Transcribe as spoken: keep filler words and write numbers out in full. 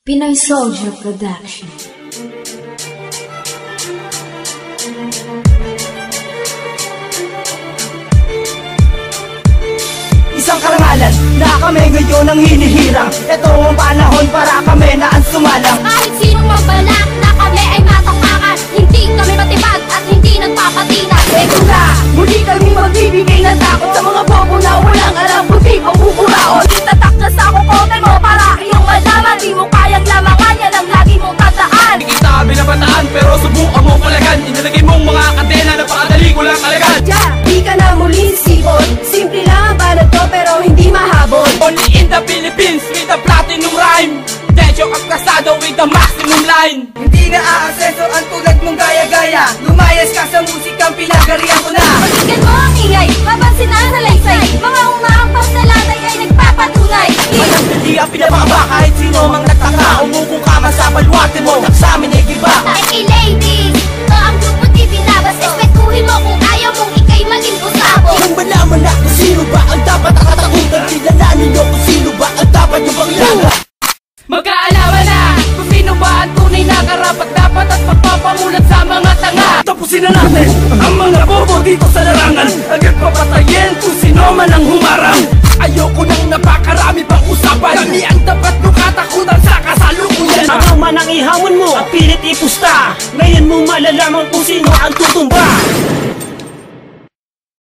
Pinoy Soldier Production. Isang karangalan na kami ngayon ang hinihirang. Ito ang panahon para kami na ang sumalang. Kahit sinong mabalak na kami ay matapakan, hindi kami matibag at hindi nagpapatinag. Ito na, muli kami magbibigay ng takot sa mga bobo na walang alam kundi pangkukuraon. Itatak na sa kukote mo para iyong malaman, di mo kayang lamangan, yan ang lagi mong tandaan. Hindi kita binabataan pero subukan mo palagan. Inilagay mong mga kadena na pakadali ko lang alagan. Diyan, di ka na muling sipon. Simple lang ang banat ko pero hindi mahabol. Only in the Philippines with the platinum rhyme. Tension at kasado with the maximum line. Hindi na aaseso ang tulad mong gaya-gaya. Lumayas ka sa musikang pinagarihan ko na. Pakinggan mo ang ingay, mapansin ang salaysay, mga umaampas na latay ay nagpapatunay. Hindi ang pinabakaba kahit sino mang nagtaka. Umuko ka man sa balwate mo, nagsamin ay giba. Hey ladies, ito ang grupo di binabas. Respetuhin mo kung ayaw mong ikay maging kusabo. Kung malaman na kung sino ba ang dapat nakatakutan, kilalanin nyo kung sino ba ang dapat nyo bang ilaga. Mag-aalaman na kung sino ba ang tunay na karapat dapat at magpapamulat sa mga tanga. Tapusin na natin ang mga bobo dito sa larangan. Agad papatayin kung sino man ang humarang. Ayoko nang napakarami pang usapan. Kami ang dapat nung katakutan sa kasalukuyan. Ang man ang ihamon mo at pilit ipusta. Ngayon mo malalaman kung sino ang tutumba.